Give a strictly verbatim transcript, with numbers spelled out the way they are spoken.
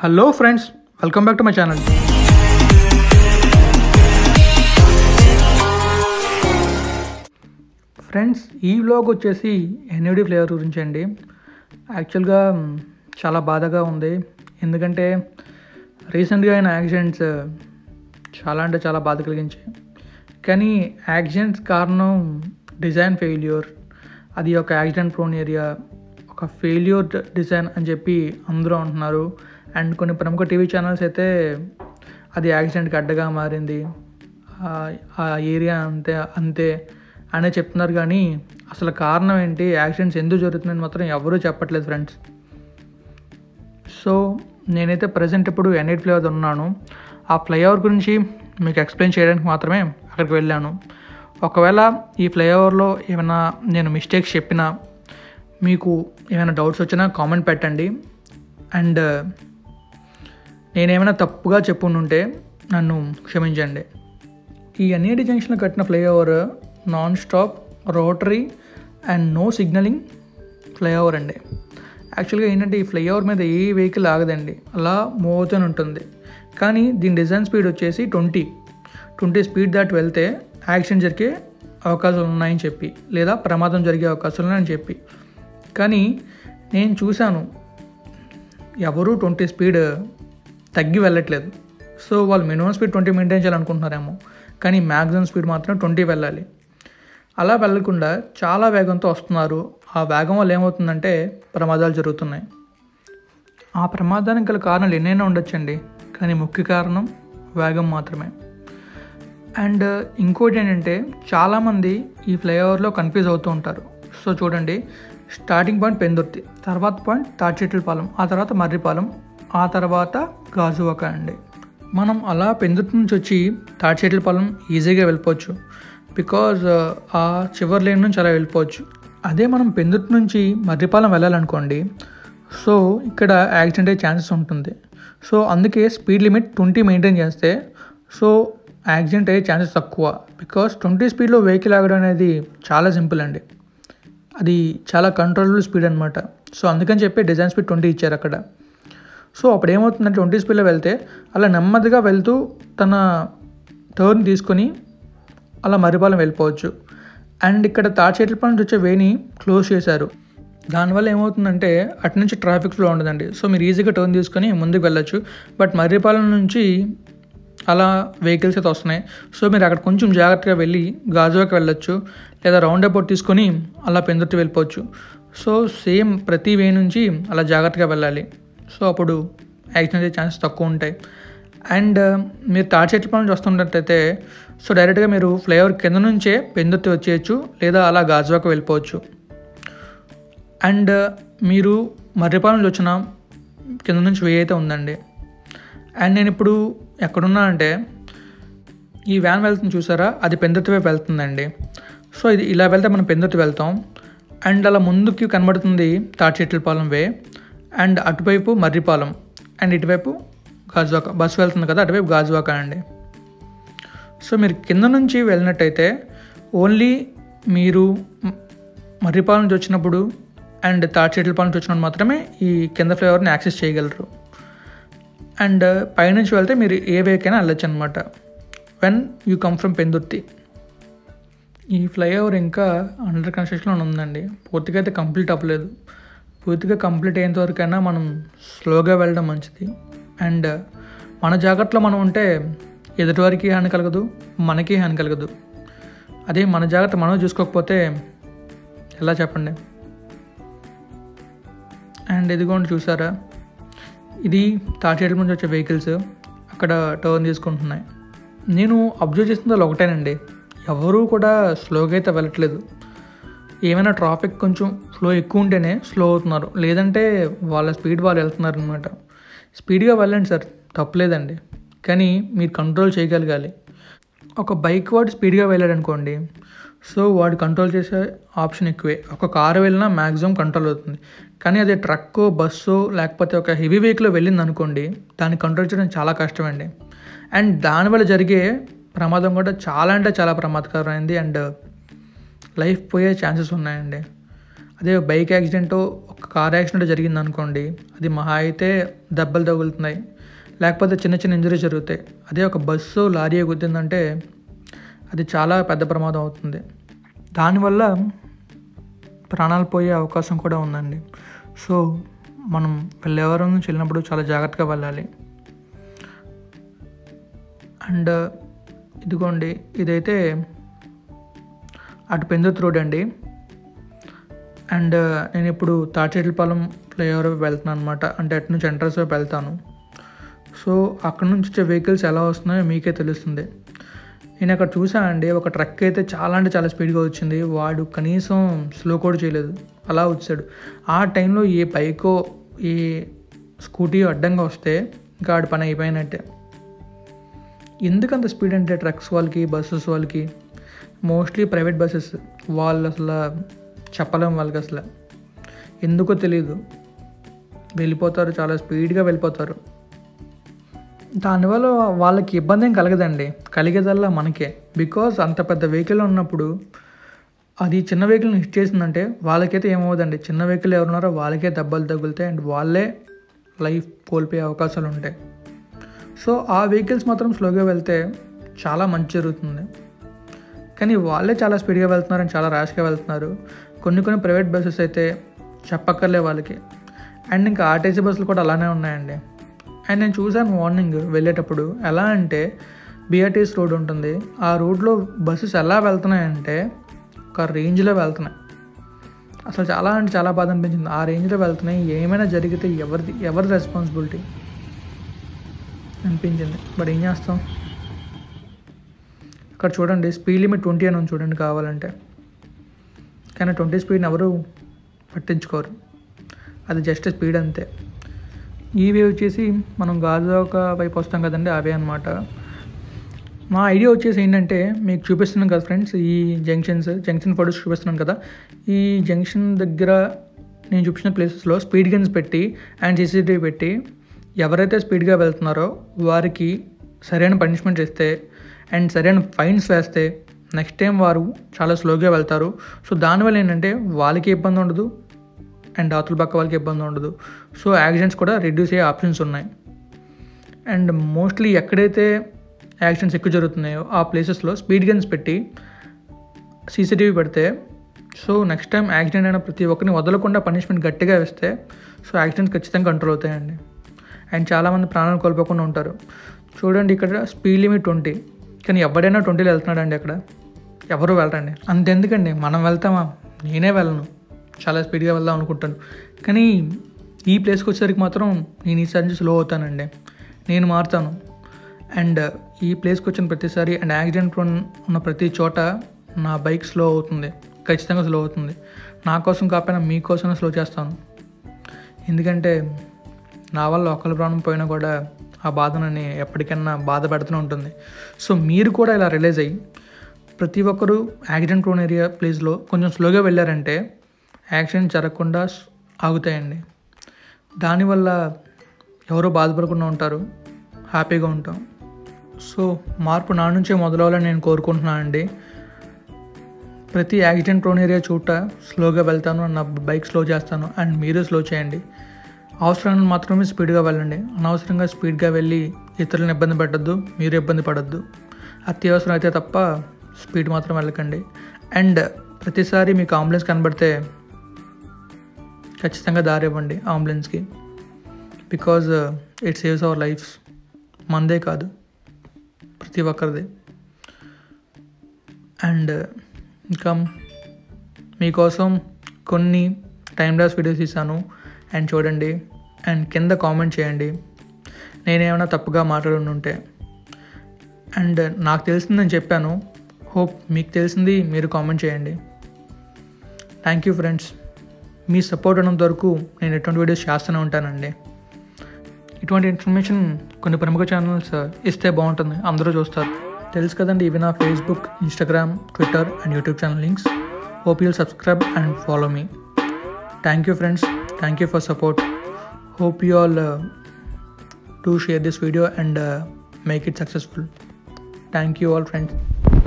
Hello friends, welcome back to my channel. Friends, ఈ vlog వచ్చేసి NAD flavour గురించి అండి. యాక్చువల్గా చాలా బాధగా ఉంది, ఎందుకంటే రీసెంట్గా అయిన యాక్సిడెంట్స్ చాలా అంటే చాలా బాధ కలిగించాయి. కానీ యాక్సిడెంట్స్ కారణం డిజైన్ ఫెయిల్యూర్, అది ఒక యాక్సిడెంట్ ప్రోన్ ఏరియా, ఒక ఫెయిల్యూర్ డిజైన్ అని చెప్పి అందరూ అంటున్నారు. అండ్ కొన్ని ప్రముఖ టీవీ ఛానల్స్ అయితే అది యాక్సిడెంట్కి అడ్డగా మారింది, ఆ ఏరియా అంతే అంతే అనే చెప్తున్నారు. కానీ అసలు కారణం ఏంటి, యాక్సిడెంట్స్ ఎందుకు జరుగుతుందని మాత్రం ఎవరూ చెప్పట్లేదు ఫ్రెండ్స్. సో నేనైతే ప్రజెంట్ ఇప్పుడు ఎన్ ఎయిట్ ఫ్లైఓవర్ ఉన్నాను. ఆ ఫ్లైఓవర్ గురించి మీకు ఎక్స్ప్లెయిన్ చేయడానికి మాత్రమే అక్కడికి వెళ్ళాను. ఒకవేళ ఈ ఫ్లైఓవర్లో ఏమైనా నేను మిస్టేక్స్ చెప్పినా, మీకు ఏమైనా డౌట్స్ వచ్చినా కామెంట్ పెట్టండి. అండ్ నేనేమైనా తప్పుగా చెప్పుంటే నన్ను క్షమించండి. ఈ ఎన్ఏడి జంక్షన్లో కట్టిన flyover non stop rotary and no signalling flyover అండి. యాక్చువల్గా ఏంటంటే ఈ ఫ్లైఓవర్ మీద ఏ వెహికల్ ఆగదండి, అలా మూవ్ అవుతూనే ఉంటుంది. కానీ దీని డిజైన్ స్పీడ్ వచ్చేసి ట్వంటీ ట్వంటీ స్పీడ్ దాటి వెళ్తే యాక్సిడెంట్ జరిగే అవకాశాలు ఉన్నాయని చెప్పి, లేదా ప్రమాదం జరిగే అవకాశాలు ఉన్నాయని చెప్పి. కానీ నేను చూశాను, ఎవరు ట్వంటీ స్పీడ్ తగ్గి వెళ్ళట్లేదు. సో వాళ్ళు మినిమం స్పీడ్ ట్వంటీ మెయింటైన్ చేయాలనుకుంటున్నారేమో, కానీ మ్యాక్సిమం స్పీడ్ మాత్రం ట్వంటీ వెళ్ళాలి. అలా వెళ్ళకుండా చాలా వేగంతో వస్తున్నారు. ఆ వేగం వల్ల ఏమవుతుందంటే ప్రమాదాలు జరుగుతున్నాయి. ఆ ప్రమాదానికి గల కారణాలు ఎన్నైనా ఉండొచ్చండి, కానీ ముఖ్య కారణం వేగం మాత్రమే. అండ్ ఇంకోటి ఏంటంటే చాలామంది ఈ ఫ్లైఓవర్లో కన్ఫ్యూజ్ అవుతూ ఉంటారు. సో చూడండి, స్టార్టింగ్ పాయింట్ పెందుర్తి, తర్వాత పాయింట్ తాడిచెట్లపాలెం, ఆ తర్వాత మర్రిపాలెం, ఆ తర్వాత గాజువాక అండి. మనం అలా పెందుర్తి నుంచి వచ్చి తాడిచెట్లపాలెం ఈజీగా వెళ్ళిపోవచ్చు, బికాజ్ ఆ చివరి లేన్ నుంచి అలా వెళ్ళిపోవచ్చు. అదే మనం పెందుర్తి నుంచి మర్రిపాలెం వెళ్ళాలనుకోండి, సో ఇక్కడ యాక్సిడెంట్ అయ్యే ఛాన్సెస్ ఉంటుంది. సో అందుకే స్పీడ్ లిమిట్ ట్వంటీ మెయింటైన్ చేస్తే సో యాక్సిడెంట్ అయ్యే ఛాన్సెస్ తక్కువ. బికాస్ ట్వంటీ స్పీడ్లో వెహికల్ ఆగడం అనేది చాలా సింపుల్ అండి, అది చాలా కంట్రోలబుల్ స్పీడ్ అనమాట. సో అందుకని చెప్పి డిజైన్ స్పీడ్ ట్వంటీ ఇచ్చారు అక్కడ. సో అప్పుడు ఏమవుతుందంటే ట్వంటీ స్పీడ్లో వెళ్తే అలా నెమ్మదిగా వెళ్తూ తన టర్న్ తీసుకొని అలా మర్రిపాలెం వెళ్ళిపోవచ్చు. అండ్ ఇక్కడ తాడిచెట్లపాలెం నుంచి వచ్చే వేని క్లోజ్ చేశారు. దానివల్ల ఏమవుతుందంటే అటు నుంచి ట్రాఫిక్ ఫ్లో ఉండదండి. సో మీరు ఈజీగా టర్న్ తీసుకొని ముందుకు వెళ్ళొచ్చు. బట్ మర్రిపాలెం నుంచి అలా వెహికల్స్ అయితే వస్తున్నాయి. సో మీరు అక్కడ కొంచెం జాగ్రత్తగా వెళ్ళి గాజువాకి వెళ్ళొచ్చు, లేదా రౌండ్ అబౌట్ తీసుకొని అలా పెందుర్తి వెళ్ళిపోవచ్చు. సో సేమ్ ప్రతి వే నుంచి అలా జాగ్రత్తగా వెళ్ళాలి. సో అప్పుడు యాక్సిడెంట్ అయ్యే ఛాన్సెస్ తక్కువ ఉంటాయి. అండ్ మీరు తాడిచెట్లపాలెం నుంచి వస్తున్నట్టయితే సో డైరెక్ట్గా మీరు ఫ్లైఓవర్ కింద నుంచే పెందుర్తి వచ్చేయచ్చు, లేదా అలా గాజువాక వెళ్ళిపోవచ్చు. అండ్ మీరు మర్రిపాలెం నుంచి వచ్చిన కింద నుంచి వే అయితే ఉందండి. అండ్ నేను ఇప్పుడు ఎక్కడున్నా అంటే ఈ వ్యాన్ వెళ్తుంది చూసారా, అది పెందుర్తి వైపు వెళ్తుందండి. సో ఇది ఇలా వెళ్తే మనం పెందుర్తి వెళ్తాం. అండ్ అలా ముందుకి కనబడుతుంది తాడిచెట్లపాలెం వే, అండ్ అటువైపు మర్రిపాలెం, అండ్ ఇటువైపు గాజువాక. బస్సు వెళ్తుంది కదా, అటువైపు గాజువాక అండి. సో మీరు కింద నుంచి వెళ్ళినట్టయితే ఓన్లీ మీరు మర్రిపాలెం నుంచి వచ్చినప్పుడు అండ్ తాడిచెట్లపాలెం నుంచి వచ్చినప్పుడు మాత్రమే ఈ కింద ఫ్లైఓవర్ని యాక్సెస్ చేయగలరు. అండ్ పైనుంచి వెళ్తే మీరు ఏ వేకైనా వెళ్ళొచ్చు అనమాట, when you come from Pendurthi. ఈ ఫ్లైఓవర్ ఇంకా అండర్ కన్స్ట్రక్షన్లో ఉందండి, పూర్తిగా అయితే కంప్లీట్ అవ్వలేదు. పూర్తిగా కంప్లీట్ అయ్యేంత వరకైనా మనం స్లోగా వెళ్ళడం మంచిది. అండ్ మన జాగ్రత్తలో మనం ఉంటే ఎదుటివారికి హాని కలగదు, మనకి హాని కలగదు. అదే మన జాగ్రత్త మనం చూసుకోకపోతే ఎలా చెప్పండి. అండ్ ఇదిగోండి చూసారా, ఇది తాడిచెట్ల నుంచి వచ్చే వెహికల్స్ అక్కడ టర్న్ తీసుకుంటున్నాయి. నేను అబ్జర్వ్ చేసిన వాళ్ళు ఒకటేనండి, ఎవరూ కూడా స్లోగా అయితే వెళ్ళట్లేదు. ఏమైనా ట్రాఫిక్ కొంచెం ఫ్లో ఎక్కువ ఉంటేనే స్లో అవుతున్నారు, లేదంటే వాళ్ళ స్పీడ్ వాళ్ళు వెళ్తున్నారు అనమాట. స్పీడ్గా వెళ్ళండి సార్, తప్పలేదండి, కానీ మీరు కంట్రోల్ చేయగలగాలి. ఒక బైక్ వాడు స్పీడ్గా వెళ్ళాడు అనుకోండి, సో వాడు కంట్రోల్ చేసే ఆప్షన్ ఎక్కువే. ఒక కారు వెళ్ళినా మ్యాక్సిమం కంట్రోల్ అవుతుంది. కానీ అదే ట్రక్కు, బస్సు లేకపోతే ఒక హెవీ వెహికల్ వెళ్ళింది అనుకోండి, దాన్ని కంట్రోల్ చేయడం చాలా కష్టమండి. అండ్ దానివల్ల జరిగే ప్రమాదం కూడా చాలా అంటే చాలా ప్రమాదకరమైంది. అండ్ లైఫ్ పోయే ఛాన్సెస్ ఉన్నాయండి. అదే బైక్ యాక్సిడెంటో ఒక కార్ యాక్సిడెంట్ జరిగింది అనుకోండి, అది మహా అయితే దెబ్బలు తగులుతున్నాయి, లేకపోతే చిన్న చిన్న ఇంజరీస్ జరుగుతాయి. అదే ఒక బస్సు లారీ గుద్దిందంటే అది చాలా పెద్ద ప్రమాదం అవుతుంది. దానివల్ల ప్రాణాలు పోయే అవకాశం కూడా ఉందండి. సో మనం వెళ్ళేవారు నుంచి వెళ్ళినప్పుడు చాలా జాగ్రత్తగా వెళ్ళాలి. అండ్ ఇదిగోండి, ఇదైతే అటు పెందుర్తి రోడ్ అండి. అండ్ నేను ఇప్పుడు తాటిచెట్లపాలెం ఫ్లైఓవర్ వెళ్తున్నాను అనమాట. అంటే అటు నుంచి ఎంట్రన్స్ వైపు వెళ్తాను. సో అక్కడ నుంచి వచ్చే వెహికల్స్ ఎలా వస్తున్నాయో మీకే తెలుస్తుంది. నేను అక్కడ చూసానండి, ఒక ట్రక్ అయితే చాలా అంటే చాలా స్పీడ్గా వచ్చింది. వాడు కనీసం స్లో కూడా చేయలేదు, అలా వచ్చాడు. ఆ టైంలో ఏ బైకో ఏ స్కూటీ అడ్డంగా వస్తే ఇంకా ఆడి పని అయిపోయినట్టే. ఎందుకంత స్పీడ్ అంటే ట్రక్స్ వాళ్ళకి, బస్సెస్ వాళ్ళకి, మోస్ట్లీ ప్రైవేట్ బస్సెస్ వాళ్ళు అసలు చెప్పలేము. వాళ్ళకి అసలు ఎందుకో తెలీదు, వెళ్ళిపోతారు, చాలా స్పీడ్గా వెళ్ళిపోతారు. దానివల్ల వాళ్ళకి ఇబ్బంది ఏం కలగదండి, కలిగేదల్లా మనకే. బికాజ్ అంత పెద్ద వెహికల్ ఉన్నప్పుడు అది చిన్న వెహికల్ని హిట్ చేసిందంటే వాళ్ళకైతే ఏమవుదండి, చిన్న వెహికల్ ఎవరున్నారో వాళ్ళకే దెబ్బలు తగులుతాయి అండ్ వాళ్ళే లైఫ్ కోల్పోయే అవకాశాలు ఉంటాయి. సో ఆ వెహికల్స్ మాత్రం స్లోగా వెళ్తే చాలా మంచి జరుగుతుంది. కానీ వాళ్ళే చాలా స్పీడ్గా వెళ్తున్నారు అండ్ చాలా ర్యాష్గా వెళ్తున్నారు. కొన్ని కొన్ని ప్రైవేట్ బస్సెస్ అయితే చెప్పక్కర్లే వాళ్ళకి. అండ్ ఇంకా ఆర్టీసీ బస్సులు కూడా అలానే ఉన్నాయండి. అండ్ నేను చూసాను మార్నింగ్ వెళ్ళేటప్పుడు, ఎలా అంటే బీఆర్టీఎస్ రోడ్ ఉంటుంది, ఆ రోడ్లో బస్సెస్ ఎలా వెళ్తున్నాయంటే ఒక రేంజ్లో వెళ్తున్నాయి. అసలు చాలా అంటే చాలా బాధ అనిపించింది. ఆ రేంజ్లో వెళ్తున్నాయి, ఏమైనా జరిగితే ఎవరిది ఎవరి రెస్పాన్సిబిలిటీ అనిపించింది. బట్ ఏం చేస్తాం, ఇక్కడ చూడండి స్పీడ్ లిమిట్ ట్వంటీ అని చూడండి కావాలంటే, కానీ ట్వంటీ స్పీడ్ని ఎవరు పట్టించుకోరు, అది జస్ట్ స్పీడ్ అంతే. ఈవే వచ్చేసి మనం గాజువాక వైపు వస్తాం కదండి, అవే అనమాట. మా ఐడియా వచ్చేసి ఏంటంటే మీకు చూపిస్తున్నాను కదా ఫ్రెండ్స్, ఈ జంక్షన్స్ జంక్షన్ ఫోటోస్ చూపిస్తున్నాను కదా, ఈ జంక్షన్ దగ్గర నేను చూపించిన ప్లేసెస్లో స్పీడ్ గన్స్ పెట్టి అండ్ సీసీటీవీ పెట్టి ఎవరైతే స్పీడ్గా వెళ్తున్నారో వారికి సరైన పనిష్మెంట్ ఇస్తే అండ్ సరైన ఫైన్స్ వేస్తే నెక్స్ట్ టైం వారు చాలా స్లోగా వెళ్తారు. సో దానివల్ల ఏంటంటే వాళ్ళకి ఇబ్బంది ఉండదు అండ్ అవతల పక్క వాళ్ళకి ఇబ్బంది ఉండదు. సో యాక్సిడెంట్స్ కూడా రిడ్యూస్ అయ్యే ఆప్షన్స్ ఉన్నాయి. అండ్ మోస్ట్లీ ఎక్కడైతే యాక్సిడెంట్స్ ఎక్కువ జరుగుతున్నాయో ఆ ప్లేసెస్లో స్పీడ్ గన్స్ పెట్టి సీసీటీవీ పెడితే, సో నెక్స్ట్ టైం యాక్సిడెంట్ అయిన ప్రతి ఒక్కరిని వదలకుండా పనిష్మెంట్ గట్టిగా వేస్తే సో యాక్సిడెంట్స్ ఖచ్చితంగా కంట్రోల్ అవుతాయండి. అండ్ చాలామంది ప్రాణాలు కోల్పోకుండా ఉంటారు. చూడండి ఇక్కడ స్పీడ్ లిమిట్ ట్వంటీ, కానీ ఎవడైనా ట్వంటీలో వెళ్తున్నాడండి, అక్కడ ఎవరు వెళ్ళరండి. అంతెందుకండి మనం వెళ్తామా, నేనే వెళ్ళను, చాలా స్పీడ్గా వెళ్దాం అనుకుంటాను. కానీ ఈ ప్లేస్కి వచ్చేసరికి మాత్రం నేను ఈసారి నుంచి స్లో అవుతానండి, నేను మారుతాను. అండ్ ఈ ప్లేస్కి వచ్చిన ప్రతిసారి అండ్ యాక్సిడెంట్ ఉన్న ప్రతి చోట నా బైక్ స్లో అవుతుంది, ఖచ్చితంగా స్లో అవుతుంది. నా కోసం కాకపోయినా మీకోసమే స్లో చేస్తాను. ఎందుకంటే నా వల్ల ఒకళ్ళ ప్రాణం పోయినా కూడా ఆ బాధనని ఎప్పటికైనా బాధ పెడుతూనే ఉంటుంది. సో మీరు కూడా ఇలా రిలైజ్ అయ్యి ప్రతి ఒక్కరూ యాక్సిడెంట్ ప్రోన్ ఏరియా ప్లేస్లో కొంచెం స్లోగా వెళ్ళారంటే యాక్సిడెంట్ జరగకుండా ఆగుతాయండి. దానివల్ల ఎవరో బాధపడకుండా ఉంటారు, హ్యాపీగా ఉంటాం. సో మార్పు నా నుంచే మొదలవ్వాలని నేను కోరుకుంటున్నానండి. ప్రతి యాక్సిడెంట్ ప్రోన్ ఏరియా చూట స్లోగా వెళ్తాను, నా బైక్ స్లో చేస్తాను అండ్ మీరు స్లో చేయండి. అవసరాన్ని మాత్రమే స్పీడ్గా వెళ్ళండి, అనవసరంగా స్పీడ్గా వెళ్ళి ఇతరులను ఇబ్బంది పెట్టద్దు, మీరు ఇబ్బంది పడద్దు. అత్యవసరం అయితే తప్ప స్పీడ్ మాత్రం వెళ్ళకండి. అండ్ ప్రతిసారి మీకు అంబులెన్స్ కనబడితే ఖచ్చితంగా దారి ఇవ్వండి అంబులెన్స్కి, because it saves our lives. మందే కాదు, ప్రతి ఒక్కరిది. అండ్ ఇంకా మీకోసం కొన్ని టైం లాస్ వీడియోస్ తీసాను అండ్ చూడండి అండ్ కింద కామెంట్ చేయండి నేనేమైనా తప్పుగా మాట్లాడి ఉంటే. అండ్ నాకు తెలిసింది నేను చెప్పాను, హోప్ మీకు తెలిసింది మీరు కామెంట్ చేయండి. థ్యాంక్ యూ ఫ్రెండ్స్, మీ సపోర్ట్ ఉన్నంత వరకు నేను ఎటువంటి వీడియోస్ చేస్తూనే ఉంటానండి. ఇటువంటి ఇన్ఫర్మేషన్ కొన్ని ప్రముఖ ఛానల్స్ ఇస్తే బాగుంటుంది, అందరూ చూస్తారు. తెలుసు కదండి, ఇవి నా Facebook, Instagram, Twitter and YouTube channel links. Hope you'll subscribe and follow me. Thank you friends, thank you for support. Hope you all uh, do share this video and uh, make it successful. Thank you all friends.